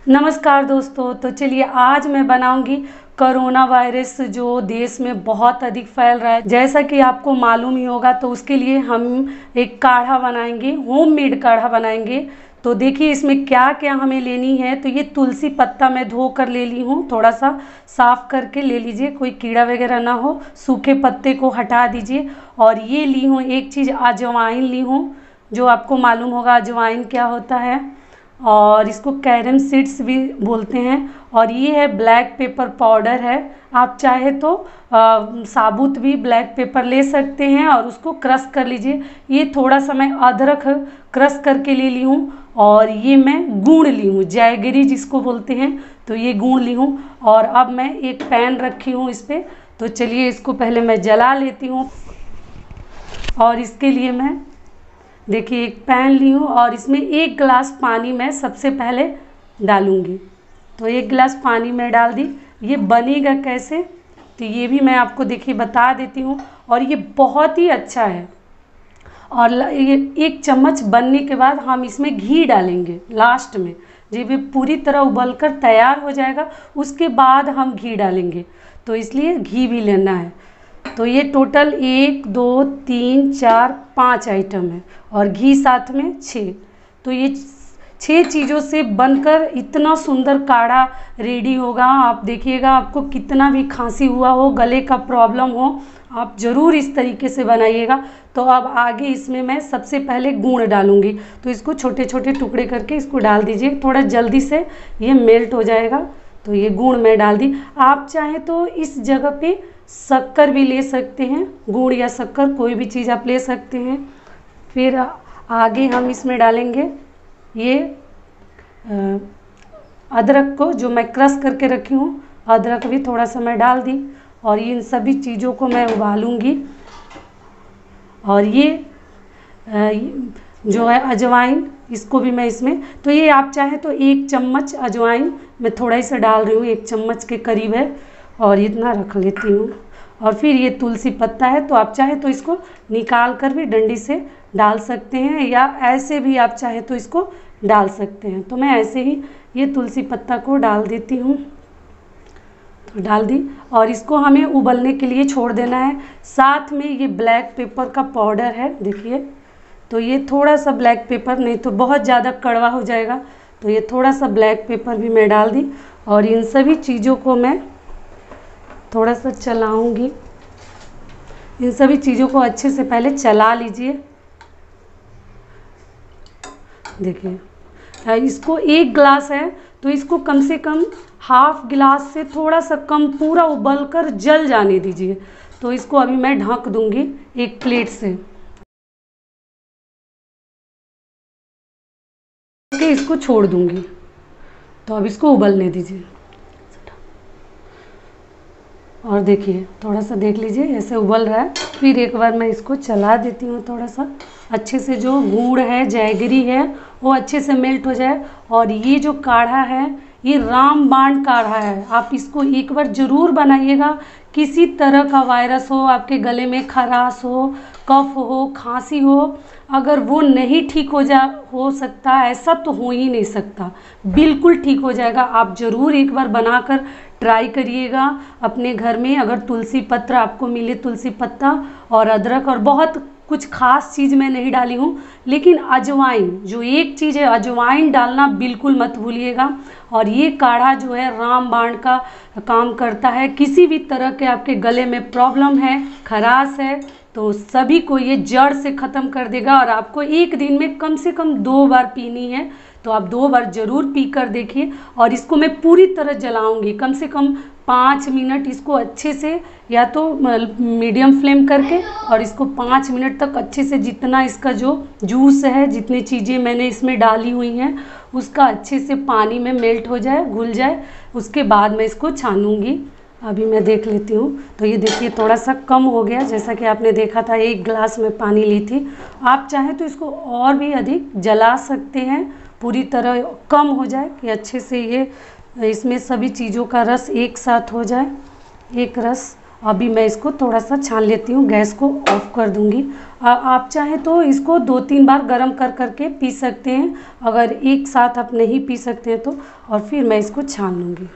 नमस्कार दोस्तों। तो चलिए आज मैं बनाऊंगी कोरोना वायरस जो देश में बहुत अधिक फैल रहा है। जैसा कि आपको मालूम ही होगा, तो उसके लिए हम एक काढ़ा बनाएंगे, होममेड काढ़ा बनाएंगे। तो देखिए इसमें क्या क्या हमें लेनी है। तो ये तुलसी पत्ता मैं धो कर ले ली हूँ, थोड़ा सा साफ़ करके ले लीजिए, कोई कीड़ा वगैरह ना हो। सूखे पत्ते को हटा दीजिए। और ये ली हूँ एक चीज़, अजवाइन ली हूँ, जो आपको मालूम होगा अजवाइन क्या होता है, और इसको कैरम सीड्स भी बोलते हैं। और ये है ब्लैक पेपर पाउडर है। आप चाहे तो साबुत भी ब्लैक पेपर ले सकते हैं और उसको क्रश कर लीजिए। ये थोड़ा सा मैं अदरक क्रश करके ले ली हूँ। और ये मैं गुड़ ली हूँ, जैगरी जिसको बोलते हैं, तो ये गुड़ ली हूँ। और अब मैं एक पैन रखी हूँ इस पर। तो चलिए इसको पहले मैं जला लेती हूँ। और इसके लिए मैं देखिए एक पैन ली हूँ और इसमें 1 गिलास पानी मैं सबसे पहले डालूँगी। तो 1 गिलास पानी मैं डाल दी। ये बनेगा कैसे, तो ये भी मैं आपको देखिए बता देती हूँ। और ये बहुत ही अच्छा है। और ये 1 चम्मच बनने के बाद हम इसमें घी डालेंगे लास्ट में। जब ये पूरी तरह उबलकर तैयार हो जाएगा उसके बाद हम घी डालेंगे, तो इसलिए घी भी लेना है। तो ये टोटल 1 2 3 4 5 आइटम है और घी साथ में 6। तो ये 6 चीज़ों से बनकर इतना सुंदर काढ़ा रेडी होगा। आप देखिएगा, आपको कितना भी खांसी हुआ हो, गले का प्रॉब्लम हो, आप ज़रूर इस तरीके से बनाइएगा। तो अब आगे इसमें मैं सबसे पहले गुड़ डालूँगी। तो इसको छोटे छोटे टुकड़े करके इसको डाल दीजिए, थोड़ा जल्दी से ये मेल्ट हो जाएगा। तो ये गुड़ मैं डाल दी। आप चाहें तो इस जगह पे शक्कर भी ले सकते हैं, गुड़ या शक्कर कोई भी चीज़ आप ले सकते हैं। फिर आगे हम इसमें डालेंगे ये अदरक को, जो मैं क्रश करके रखी हूँ। अदरक भी थोड़ा सा मैं डाल दी। और इन सभी चीज़ों को मैं उबालूँगी। और ये जो है अजवाइन, इसको भी मैं इसमें, तो ये आप चाहें तो 1 चम्मच अजवाइन मैं थोड़ा ही सा डाल रही हूँ, 1 चम्मच के करीब है। और इतना रख लेती हूँ। और फिर ये तुलसी पत्ता है, तो आप चाहे तो इसको निकाल कर भी डंडी से डाल सकते हैं, या ऐसे भी आप चाहे तो इसको डाल सकते हैं। तो मैं ऐसे ही ये तुलसी पत्ता को डाल देती हूँ। तो डाल दी और इसको हमें उबलने के लिए छोड़ देना है। साथ में ये ब्लैक पेपर का पाउडर है, देखिए। तो ये थोड़ा सा ब्लैक पेपर, नहीं तो बहुत ज़्यादा कड़वा हो जाएगा, तो ये थोड़ा सा ब्लैक पेपर भी मैं डाल दी। और इन सभी चीज़ों को मैं थोड़ा सा चलाऊंगी। इन सभी चीज़ों को अच्छे से पहले चला लीजिए। देखिए इसको 1 गिलास है, तो इसको कम से कम ½ गिलास से थोड़ा सा कम पूरा उबलकर जल जाने दीजिए। तो इसको अभी मैं ढक दूंगी एक प्लेट से, इसको छोड़ दूंगी। तो अब इसको उबलने दीजिए। और देखिए थोड़ा सा देख लीजिए ऐसे उबल रहा है। फिर एक बार मैं इसको चला देती हूँ थोड़ा सा, अच्छे से जो गुड़ है, जैगरी है, वो अच्छे से मेल्ट हो जाए। और ये जो काढ़ा है ये रामबाण काढ़ा है। आप इसको एक बार ज़रूर बनाइएगा। किसी तरह का वायरस हो, आपके गले में खराश हो, कफ हो, खांसी हो, अगर वो नहीं ठीक हो सकता, ऐसा तो हो ही नहीं सकता, बिल्कुल ठीक हो जाएगा। आप ज़रूर एक बार बनाकर ट्राई करिएगा अपने घर में। अगर तुलसी पत्र आपको मिले, तुलसी पत्ता और अदरक, और बहुत कुछ खास चीज़ मैं नहीं डाली हूँ, लेकिन अजवाइन जो एक चीज़ है, अजवाइन डालना बिल्कुल मत भूलिएगा। और ये काढ़ा जो है रामबाण का काम करता है। किसी भी तरह के आपके गले में प्रॉब्लम है, खराश है, तो सभी को ये जड़ से ख़त्म कर देगा। और आपको एक दिन में कम से कम 2 बार पीनी है, तो आप 2 बार ज़रूर पी कर देखिए। और इसको मैं पूरी तरह जलाऊंगी, कम से कम 5 मिनट इसको अच्छे से, या तो मीडियम फ्लेम करके, और इसको 5 मिनट तक अच्छे से, जितना इसका जो जूस है, जितनी चीज़ें मैंने इसमें डाली हुई हैं, उसका अच्छे से पानी में मेल्ट हो जाए, घुल जाए। उसके बाद मैं इसको छानूंगी। अभी मैं देख लेती हूँ। तो ये देखिए थोड़ा सा कम हो गया, जैसा कि आपने देखा था 1 गिलास में पानी ली थी। आप चाहें तो इसको और भी अधिक जला सकते हैं, पूरी तरह कम हो जाए कि अच्छे से ये इसमें सभी चीज़ों का रस एक साथ हो जाए, एक रस। अभी मैं इसको थोड़ा सा छान लेती हूँ, गैस को ऑफ कर दूँगी। आप चाहें तो इसको 2-3 बार गर्म कर करके पी सकते हैं, अगर एक साथ आप नहीं पी सकते हैं तो। और फिर मैं इसको छान लूँगी।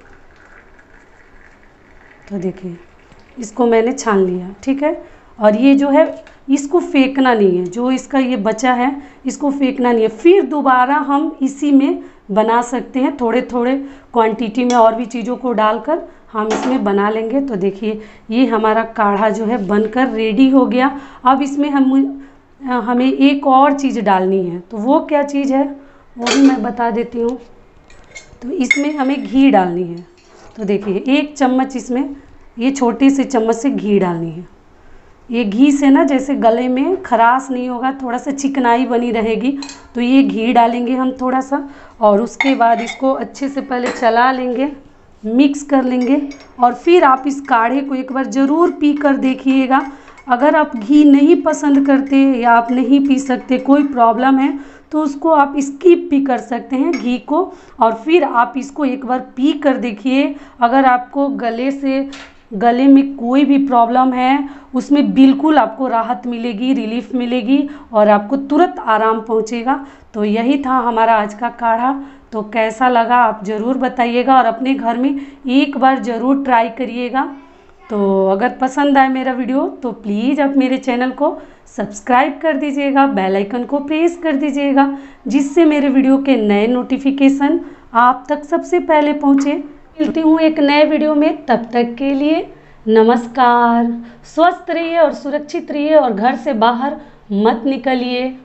तो देखिए इसको मैंने छान लिया, ठीक है। और ये जो है इसको फेंकना नहीं है, जो इसका ये बचा है इसको फेंकना नहीं है। फिर दोबारा हम इसी में बना सकते हैं, थोड़े थोड़े क्वांटिटी में और भी चीज़ों को डालकर हम इसमें बना लेंगे। तो देखिए ये हमारा काढ़ा जो है बनकर रेडी हो गया। अब इसमें हमें एक और चीज़ डालनी है, तो वो क्या चीज़ है वो भी मैं बता देती हूँ। तो इसमें हमें घी डालनी है। तो देखिए 1 चम्मच इसमें ये छोटे से चम्मच से घी डालनी है। ये घी से ना जैसे गले में खराश नहीं होगा, थोड़ा सा चिकनाई बनी रहेगी। तो ये घी डालेंगे हम थोड़ा सा, और उसके बाद इसको अच्छे से पहले चला लेंगे, मिक्स कर लेंगे। और फिर आप इस काढ़े को एक बार ज़रूर पी कर देखिएगा। अगर आप घी नहीं पसंद करते या आप नहीं पी सकते, कोई प्रॉब्लम है, तो उसको आप स्किप भी कर सकते हैं घी को। और फिर आप इसको एक बार पी कर देखिए। अगर आपको गले में कोई भी प्रॉब्लम है उसमें बिल्कुल आपको राहत मिलेगी, रिलीफ मिलेगी और आपको तुरंत आराम पहुंचेगा। तो यही था हमारा आज का काढ़ा। तो कैसा लगा आप ज़रूर बताइएगा और अपने घर में एक बार ज़रूर ट्राई करिएगा। तो अगर पसंद आए मेरा वीडियो तो प्लीज़ आप मेरे चैनल को सब्सक्राइब कर दीजिएगा, बेल आइकन को प्रेस कर दीजिएगा, जिससे मेरे वीडियो के नए नोटिफिकेशन आप तक सबसे पहले पहुँचे। मिलती हूँ एक नए वीडियो में, तब तक के लिए नमस्कार। स्वस्थ रहिए और सुरक्षित रहिए और घर से बाहर मत निकलिए।